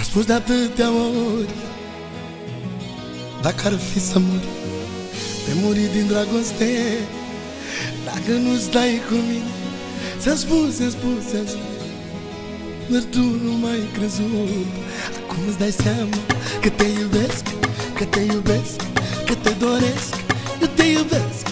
spus de atâtea ori, dacă ar fi să mor, pe muri din dragoste. Dacă nu stai cu mine, ți-am spus, ți-am spus, ți-am spus, dar tu nu m-ai crezut. Acum îți dai seama că te iubesc, că te iubesc, că te doresc, că te iubesc,